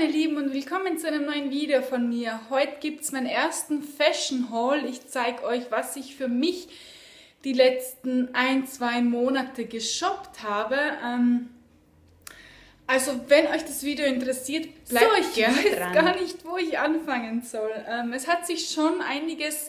meine Lieben und willkommen zu einem neuen Video von mir. Heute gibt es meinen ersten Fashion Haul. Ich zeige euch, was ich für mich die letzten 2 Monate geshoppt habe. Also wenn euch das Video interessiert, bleibt gerne dran. Ich weiß gar nicht, wo ich anfangen soll. Es hat sich schon einiges,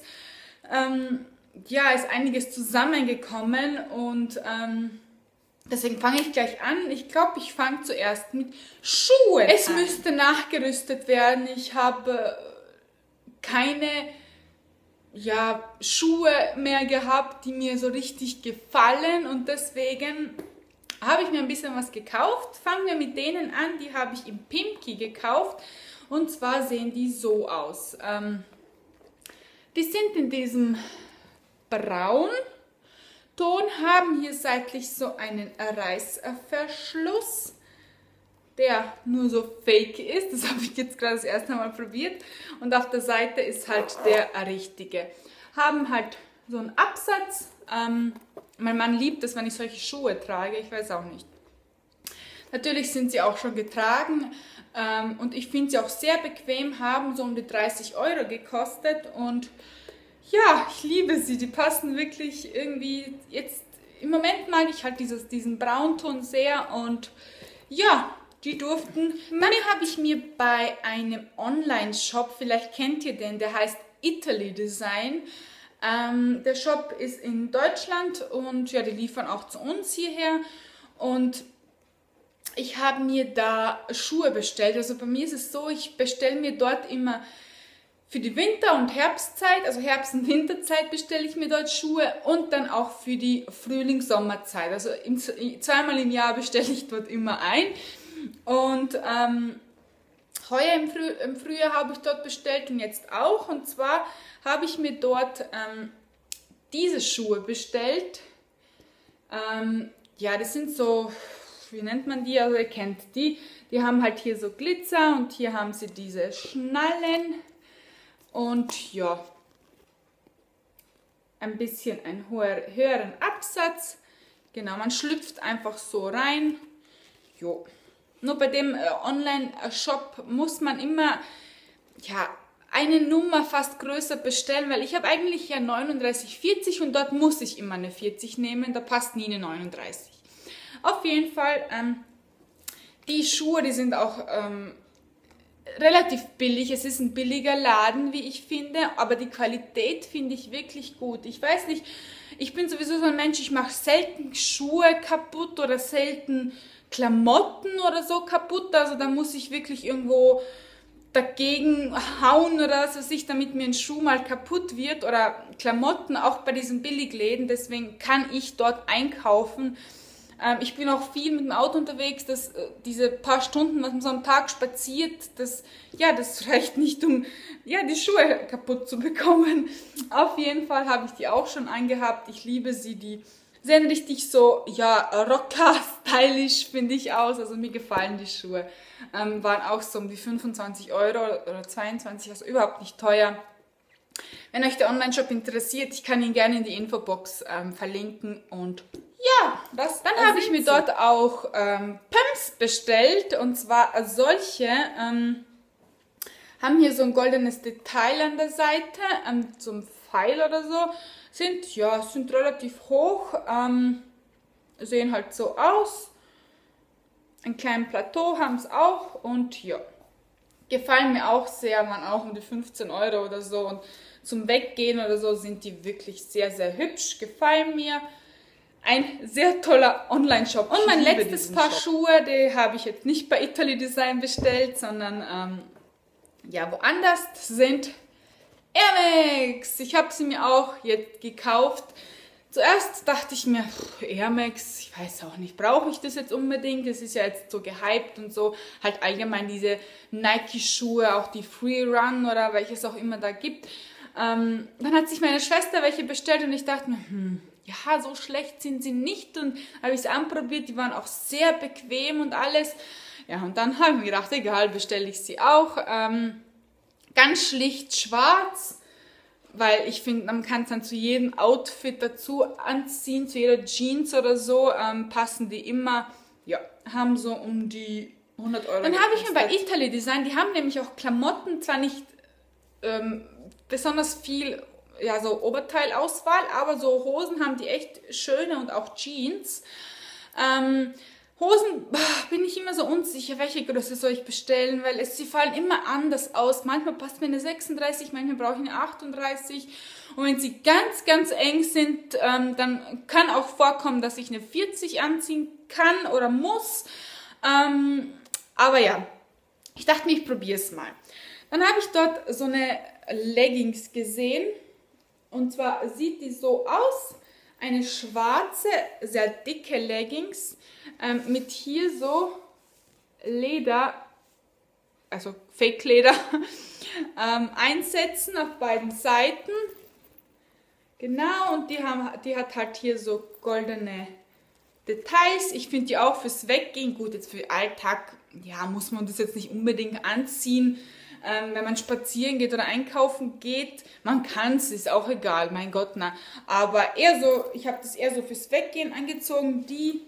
ist einiges zusammengekommen und deswegen fange ich gleich an. Ich glaube, ich fange zuerst mit Schuhen an. Es müsste nachgerüstet werden. Ich habe keine Schuhe mehr gehabt, die mir so richtig gefallen. Und deswegen habe ich mir ein bisschen was gekauft. Fangen wir mit denen an. Die habe ich im Pimki gekauft. Und zwar sehen die so aus. Die sind in diesem Braun. Ton, haben hier seitlich so einen Reißverschluss, der nur so fake ist. Das habe ich jetzt gerade das erste Mal probiert. Und auf der Seite ist halt der richtige. Haben halt so einen Absatz. Mein Mann liebt es, wenn ich solche Schuhe trage. Ich weiß auch nicht. Natürlich sind sie auch schon getragen. Und ich finde sie auch sehr bequem. Haben so um die 30 € gekostet. Und ja, ich liebe sie. Die passen wirklich irgendwie jetzt. Im Moment mag ich halt diesen Braunton sehr und ja, die durften. Dann habe ich mir bei einem Online-Shop, vielleicht kennt ihr den, der heißt Italy Design. Der Shop ist in Deutschland und ja, die liefern auch zu uns hierher. Und ich habe mir da Schuhe bestellt. Also bei mir ist es so, ich bestelle mir dort immer für die Winter- und Herbstzeit, also Herbst- und Winterzeit bestelle ich mir dort Schuhe und dann auch für die Frühling-Sommerzeit. Also zweimal im Jahr bestelle ich dort immer ein. Und heuer im Frühjahr habe ich dort bestellt und jetzt auch. Und zwar habe ich mir dort diese Schuhe bestellt. Das sind so, wie nennt man die? Also ihr kennt die. Die haben halt hier so Glitzer und hier haben sie diese Schnallen. Und ja, ein bisschen einen höheren Absatz. Genau, man schlüpft einfach so rein. Jo. Nur bei dem Online-Shop muss man immer eine Nummer fast größer bestellen, weil ich habe eigentlich ja 39, 40 und dort muss ich immer eine 40 nehmen, da passt nie eine 39. Auf jeden Fall, die Schuhe, die sind auch relativ billig. Es ist ein billiger Laden, wie ich finde, aber die Qualität finde ich wirklich gut. Ich weiß nicht, ich bin sowieso so ein Mensch, ich mache selten Schuhe kaputt oder selten Klamotten oder so kaputt. Also da muss ich wirklich irgendwo dagegen hauen oder so, damit mir ein Schuh mal kaputt wird oder Klamotten, auch bei diesen Billigläden. Deswegen kann ich dort einkaufen. Ich bin auch viel mit dem Auto unterwegs, diese paar Stunden, was man so am Tag spaziert, das reicht nicht, um die Schuhe kaputt zu bekommen. Auf jeden Fall habe ich die auch schon angehabt. Ich liebe sie, die sehen richtig so, rocker-stylisch, finde ich, aus. Also mir gefallen die Schuhe. Waren auch so um die 25 € oder 22, also überhaupt nicht teuer. Wenn euch der Online-Shop interessiert, ich kann ihn gerne in die Infobox verlinken und ja, dann habe ich mir dort auch Pumps bestellt und zwar solche, haben hier so ein goldenes Detail an der Seite, so ein Pfeil oder so, sind relativ hoch, sehen halt so aus, ein kleines Plateau haben es auch und ja, gefallen mir auch sehr, waren auch um die 15 € oder so und zum Weggehen oder so sind die wirklich sehr, sehr hübsch, gefallen mir. Ein sehr toller Online-Shop. Und mein letztes Paar Schuhe, die habe ich jetzt nicht bei Italy Design bestellt, sondern woanders. Das sind Air Max. Ich habe sie mir auch jetzt gekauft. Zuerst dachte ich mir, Air Max, ich weiß auch nicht, brauche ich das jetzt unbedingt? Das ist ja jetzt so gehypt und so. Halt allgemein diese Nike-Schuhe, auch die Free Run oder welches auch immer da gibt. Dann hat sich meine Schwester welche bestellt und ich dachte mir, so schlecht sind sie nicht und habe ich es anprobiert, die waren auch sehr bequem und alles. Ja, und dann habe ich mir gedacht, egal, bestelle ich sie auch. Ganz schlicht schwarz, weil ich finde, man kann es dann zu jedem Outfit dazu anziehen, zu jeder Jeans oder so, passen die immer, haben so um die 100 Euro. Dann habe ich mir bei Italy Design, die haben nämlich auch Klamotten, zwar nicht besonders viel, ja, so Oberteilauswahl, aber so Hosen haben die echt schöne und auch Jeans. Hosen bin ich immer so unsicher, welche Größe soll ich bestellen, weil sie fallen immer anders aus. Manchmal passt mir eine 36, manchmal brauche ich eine 38. Und wenn sie ganz, ganz eng sind, dann kann auch vorkommen, dass ich eine 40 anziehen kann oder muss. Aber ja, ich dachte mir, ich probiere es mal. Dann habe ich dort so eine Leggings gesehen. Und zwar sieht die so aus. Eine schwarze, sehr dicke Leggings mit hier so Leder, also Fake-Leder, Einsätzen auf beiden Seiten. Genau, und die hat halt hier so goldene Details. Ich finde die auch fürs Weggehen gut. Jetzt für den Alltag, ja, muss man das jetzt nicht unbedingt anziehen. Wenn man spazieren geht oder einkaufen geht, man kann es, ist auch egal, mein Gott, na. Aber eher so, ich habe das eher so fürs Weggehen angezogen,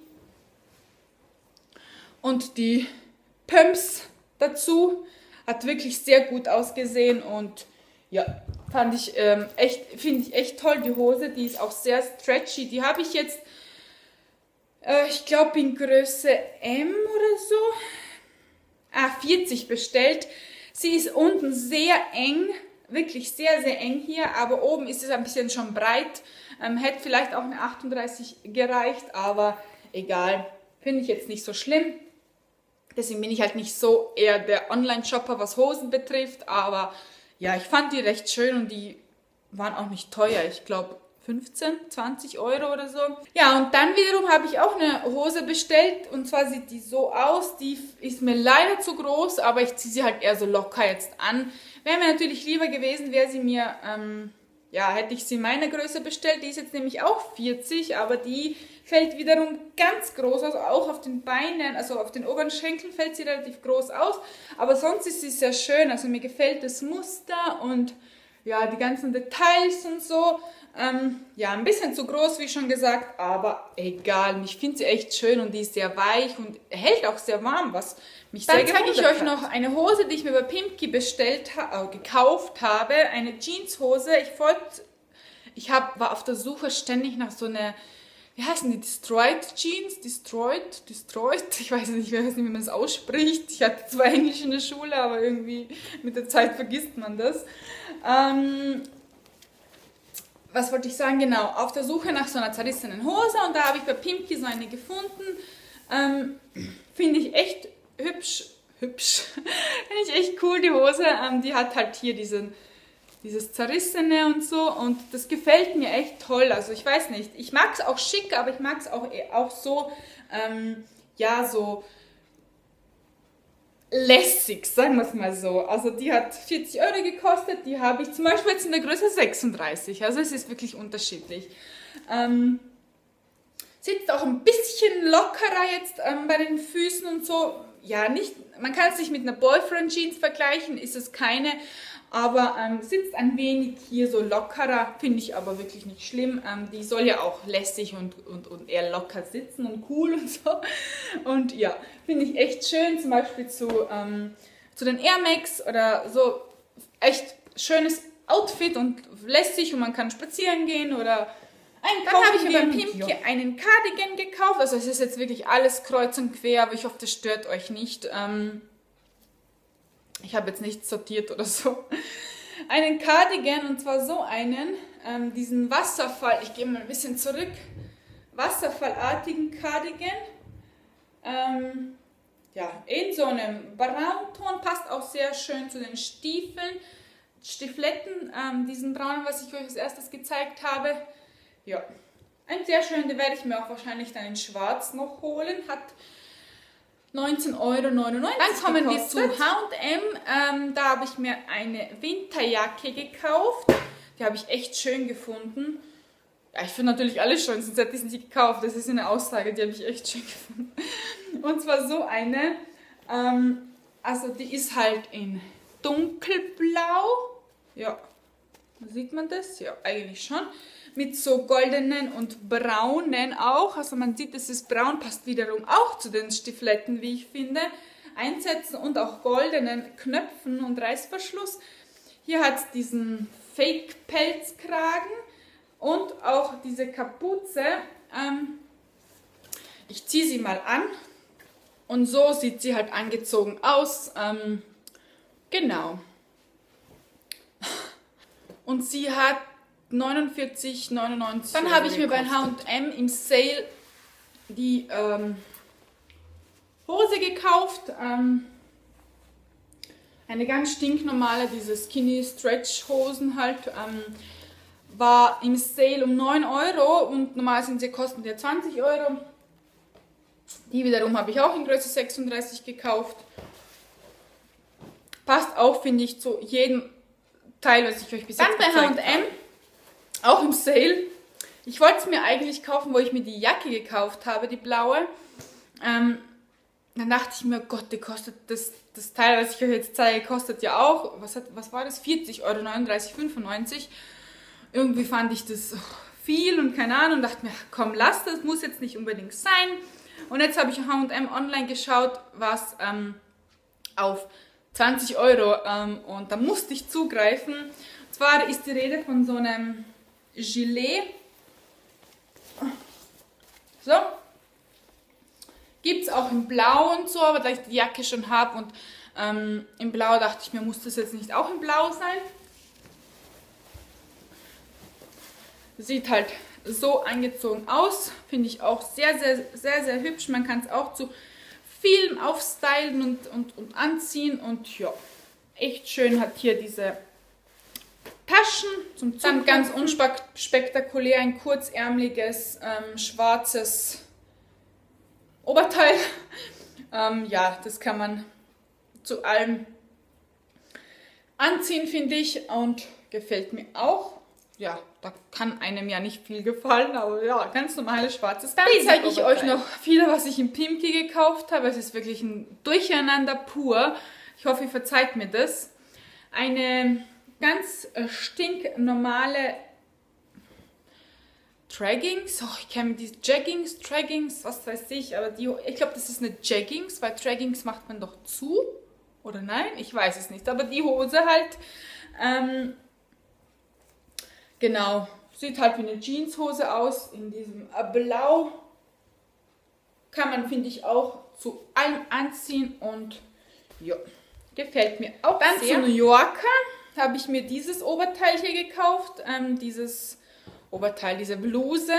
und die Pumps dazu, hat wirklich sehr gut ausgesehen und ja, finde ich echt toll, die Hose, die ist auch sehr stretchy, die habe ich jetzt, ich glaube in Größe M oder so, 40 bestellt. Sie ist unten sehr eng, wirklich sehr, sehr eng hier, aber oben ist es ein bisschen schon breit. Hätte vielleicht auch eine 38 gereicht, aber egal, finde ich jetzt nicht so schlimm. Deswegen bin ich halt nicht so eher der Online-Shopper, was Hosen betrifft, aber ja, ich fand die recht schön und die waren auch nicht teuer, ich glaube 15, 20 Euro oder so. Ja, und dann wiederum habe ich auch eine Hose bestellt und zwar sieht die so aus, die ist mir leider zu groß, aber ich ziehe sie halt eher so locker jetzt an. Wäre mir natürlich lieber gewesen, wäre sie mir, hätte ich sie in meiner Größe bestellt, die ist jetzt nämlich auch 40, aber die fällt wiederum ganz groß aus, auch auf den Beinen, also auf den oberen Schenkeln fällt sie relativ groß aus, aber sonst ist sie sehr schön, also mir gefällt das Muster und ja, die ganzen Details und so. Ein bisschen zu groß, wie schon gesagt, aber egal. Ich finde sie echt schön und die ist sehr weich und hält auch sehr warm, was mich sehr gewundert hat. Dann zeige ich euch noch eine Hose, die ich mir bei Pimki gekauft habe. Eine Jeanshose. War auf der Suche ständig nach so einer, wie heißen die, Destroyed Jeans? Destroyed? Ich weiß nicht, wie man das ausspricht. Ich hatte zwar Englisch in der Schule, aber irgendwie mit der Zeit vergisst man das. Was wollte ich sagen? Genau, auf der Suche nach so einer zerrissenen Hose und da habe ich bei Pimki so eine gefunden. Finde ich echt hübsch. Finde ich echt cool, die Hose. Die hat halt hier dieses Zerrissene und so und das gefällt mir echt toll. Also ich weiß nicht, ich mag es auch schick, aber ich mag es auch so, so lässig, sagen wir es mal so. Also die hat 40 Euro gekostet, die habe ich zum Beispiel jetzt in der Größe 36, also es ist wirklich unterschiedlich. Sitzt auch ein bisschen lockerer jetzt bei den Füßen und so. Ja, man kann es nicht mit einer Boyfriend-Jeans vergleichen, ist es keine, aber sitzt ein wenig hier so lockerer, finde ich aber wirklich nicht schlimm. Die soll ja auch lässig und eher locker sitzen und cool und so. Und ja, finde ich echt schön, zum Beispiel zu den Air Max oder so. Echt schönes Outfit und lässig und man kann spazieren gehen oder einkaufen. Dann habe ich mir beim Pimki einen Cardigan gekauft. Also es ist jetzt wirklich alles kreuz und quer, aber ich hoffe, das stört euch nicht. Ich habe jetzt nichts sortiert oder so. Einen Cardigan und zwar so einen, diesen Wasserfall, ich gehe mal ein bisschen zurück, wasserfallartigen Cardigan. In so einem Braunton, passt auch sehr schön zu den Stiefeletten, diesen braunen, was ich euch als erstes gezeigt habe. Ja, ein sehr schön, den werde ich mir auch wahrscheinlich dann in schwarz noch holen, hat 19,99 Euro. Dann kommen wir zu H&M. Da habe ich mir eine Winterjacke gekauft. Die habe ich echt schön gefunden. Ja, ich finde natürlich alles schön, sonst hätte ich sie nicht gekauft. Das ist eine Aussage, die habe ich echt schön gefunden. Und zwar so eine. Die ist halt in dunkelblau. Ja, sieht man das? Ja, eigentlich schon. Mit so goldenen und braunen auch. Also man sieht, es ist braun, passt wiederum auch zu den Stiefeletten, wie ich finde. Einsätzen und auch goldenen Knöpfen und Reißverschluss. Hier hat es diesen Fake-Pelzkragen und auch diese Kapuze. Ich ziehe sie mal an und so sieht sie halt angezogen aus. Genau. Und sie hat 49,99 €. Dann habe ich mir bei H&M im Sale die Hose gekauft. Eine ganz stinknormale, diese Skinny Stretch Hosen halt. War im Sale um 9 € und normal kosten die 20 €. Die wiederum habe ich auch in Größe 36 gekauft. Passt auch, finde ich, zu jedem Teil, was ich euch bis jetzt gezeigt habe. Dann bei H&M, auch im Sale. Ich wollte es mir eigentlich kaufen, wo ich mir die Jacke gekauft habe, die blaue. Dann dachte ich mir, Gott, die kostet das Teil, was ich euch jetzt zeige, kostet ja auch, was war das? 40 €, 39,95 €. Irgendwie fand ich das viel und keine Ahnung, dachte mir, komm, lass das, muss jetzt nicht unbedingt sein. Und jetzt habe ich H&M online geschaut, was auf 20 € und da musste ich zugreifen. Und zwar ist die Rede von so einem Gilet. So. Gibt es auch in Blau und so, aber da ich die Jacke schon habe und in Blau dachte ich mir, muss das jetzt nicht auch in Blau sein. Sieht halt so angezogen aus, finde ich auch sehr, sehr, sehr, sehr hübsch. Man kann es auch zu Film aufstylen und anziehen und ja, echt schön. Hat hier diese Taschen zum Zugknöpfen. Dann ganz unspektakulär ein kurzärmeliges schwarzes Oberteil. Ja, das kann man zu allem anziehen, finde ich, und gefällt mir auch. Ja, da kann einem ja nicht viel gefallen, aber ja, ganz normales schwarzes. Dann zeige ich euch noch viele, was ich im Pimki gekauft habe. Es ist wirklich ein Durcheinander pur. Ich hoffe, ihr verzeiht mir das. Eine ganz stinknormale Traggings. Oh, ich kenne die Traggings, was weiß ich, aber ich glaube, das ist eine Jeggings, weil Traggings macht man doch zu. Oder nein? Ich weiß es nicht. Aber die Hose halt, genau, sieht halt wie eine Jeanshose aus, in diesem Blau. Kann man, finde ich, auch zu allem anziehen und ja, gefällt mir auch sehr. Dann zu New Yorker habe ich mir dieses Oberteil hier gekauft, dieses Oberteil, diese Bluse.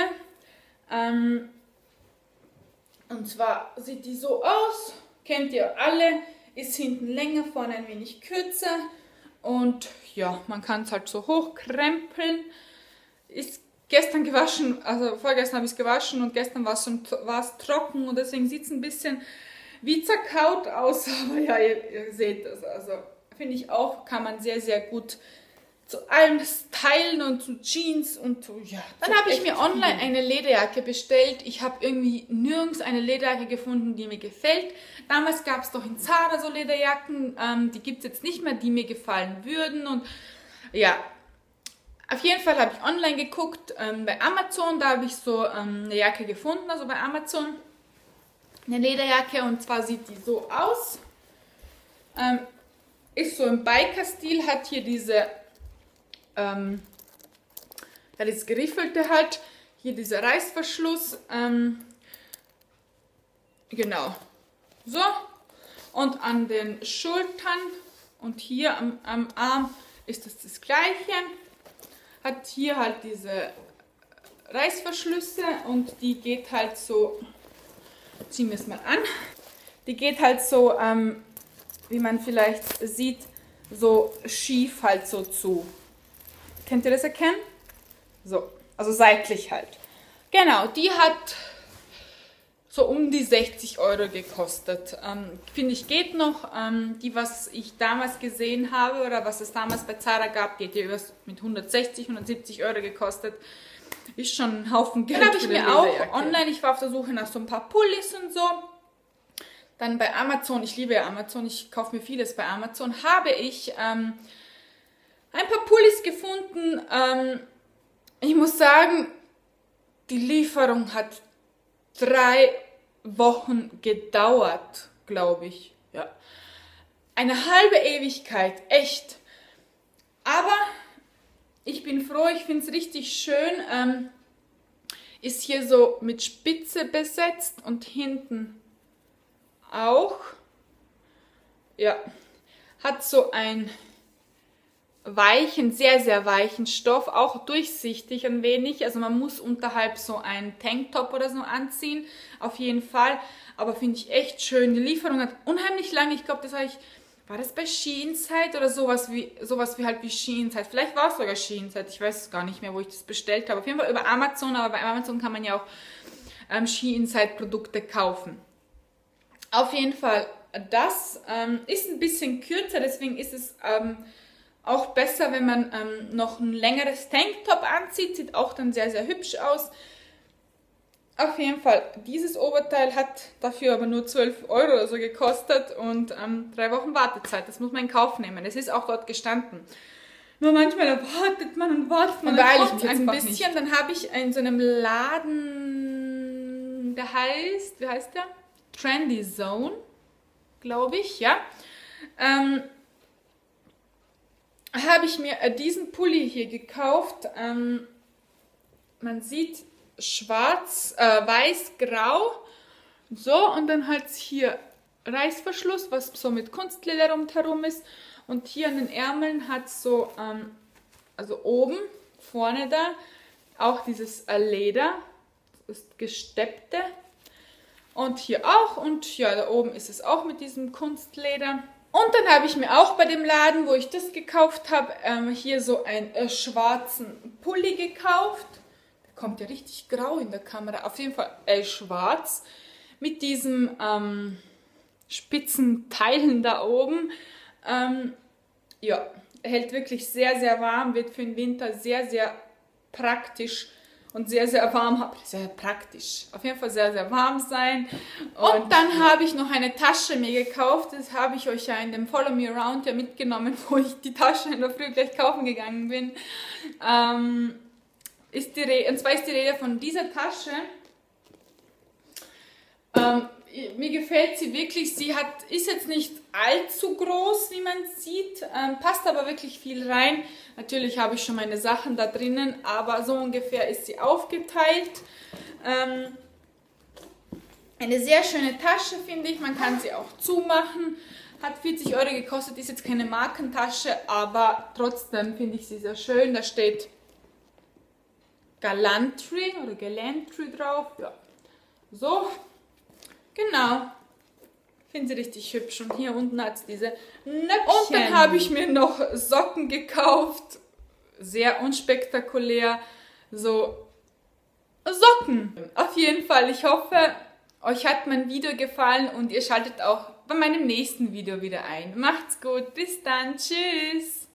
Und zwar sieht die so aus, kennt ihr alle, ist hinten länger, vorne ein wenig kürzer. Und ja, man kann es halt so hochkrempeln. Ist gestern gewaschen, also vorgestern habe ich es gewaschen und gestern war es trocken und deswegen sieht es ein bisschen wie zerkaut aus. Aber ja, ihr seht das. Also finde ich auch, kann man sehr, sehr gut zu allem stylen und zu Jeans und so, ja. Dann habe ich mir online eine Lederjacke bestellt. Ich habe irgendwie nirgends eine Lederjacke gefunden, die mir gefällt. Damals gab es doch in Zara so Lederjacken, die gibt es jetzt nicht mehr, die mir gefallen würden. Und ja, auf jeden Fall habe ich online geguckt, bei Amazon, da habe ich so eine Jacke gefunden, also bei Amazon. Eine Lederjacke, und zwar sieht die so aus. Ist so im Biker-Stil, hat hier diese das Geriffelte halt, hier dieser Reißverschluss, genau, so, und an den Schultern und hier am Arm ist das Gleiche, hat hier halt diese Reißverschlüsse und die geht halt so, ziehen wir es mal an, die geht halt so, wie man vielleicht sieht, so schief halt so zu. Könnt ihr das erkennen? So, also seitlich halt. Genau, die hat so um die 60 € gekostet. Finde ich, geht noch. Die, was ich damals gesehen habe oder was es damals bei Zara gab, die hat ja mit 160, 170 € gekostet. Ist schon ein Haufen Geld. Dann habe ich mir auch online, ich war auf der Suche nach so ein paar Pullis und so. Dann bei Amazon, ich liebe ja Amazon, ich kaufe mir vieles bei Amazon, habe ich ein paar Pullis gefunden. Ich muss sagen, die Lieferung hat 3 Wochen gedauert, glaube ich. Ja. Eine halbe Ewigkeit, echt. Aber ich bin froh, ich finde es richtig schön. Ist hier so mit Spitze besetzt und hinten auch. Ja, hat so einen weichen, sehr, sehr weichen Stoff, auch durchsichtig ein wenig. Also man muss unterhalb so einen Tanktop oder so anziehen, auf jeden Fall. Aber finde ich echt schön. Die Lieferung hat unheimlich lange, ich glaube, das habe ich, war das bei Shein-Zeit oder sowas wie Shein-Zeit? Vielleicht war es sogar Shein-Zeit, ich weiß es gar nicht mehr, wo ich das bestellt habe. Auf jeden Fall über Amazon, aber bei Amazon kann man ja auch Shein-Zeit-Produkte kaufen. Auf jeden Fall, das ist ein bisschen kürzer, deswegen ist es auch besser, wenn man noch ein längeres Tanktop anzieht. Sieht auch dann sehr, sehr hübsch aus. Auf jeden Fall, dieses Oberteil hat dafür aber nur 12 € oder so gekostet und 3 Wochen Wartezeit. Das muss man in Kauf nehmen. Es ist auch dort gestanden. Nur manchmal wartet man und wartet man. Dann beeile ich mich ein bisschen. Nicht. Dann habe ich in so einem Laden, der heißt, wie heißt der? Trendy Zone, glaube ich, ja. Habe ich mir diesen Pulli hier gekauft. Man sieht schwarz, weiß, grau. So, und dann halt hier Reißverschluss, was so mit Kunstleder rundherum ist. Und hier an den Ärmeln hat so, also oben, vorne da, auch dieses Leder. Das ist gesteppte. Und hier auch. Und ja, da oben ist es auch mit diesem Kunstleder. Und dann habe ich mir auch bei dem Laden, wo ich das gekauft habe, hier so einen schwarzen Pulli gekauft. Der kommt ja richtig grau in der Kamera. Auf jeden Fall schwarz. Mit diesen spitzen Teilen da oben. Ja, hält wirklich sehr, sehr warm. Wird für den Winter sehr, sehr praktisch und sehr, sehr warm, sehr praktisch, auf jeden Fall sehr, sehr warm sein. Und dann habe ich noch eine Tasche mir gekauft, das habe ich euch ja in dem Follow Me Around ja mitgenommen, wo ich die Tasche in der Früh gleich kaufen gegangen bin. Und zwar ist die Rede von dieser Tasche. Mir gefällt sie wirklich, ist jetzt nicht allzu groß, wie man sieht, passt aber wirklich viel rein. Natürlich habe ich schon meine Sachen da drinnen, aber so ungefähr ist sie aufgeteilt. Eine sehr schöne Tasche, finde ich, man kann sie auch zumachen. Hat 40 € gekostet, ist jetzt keine Markentasche, aber trotzdem finde ich sie sehr schön. Da steht Galantry oder Galantry drauf, ja, so. Genau. Finde sie richtig hübsch. Und hier unten hat es diese Nöpfchen. Und dann habe ich mir noch Socken gekauft. Sehr unspektakulär. So Socken. Auf jeden Fall. Ich hoffe, euch hat mein Video gefallen und ihr schaltet auch bei meinem nächsten Video wieder ein. Macht's gut. Bis dann. Tschüss.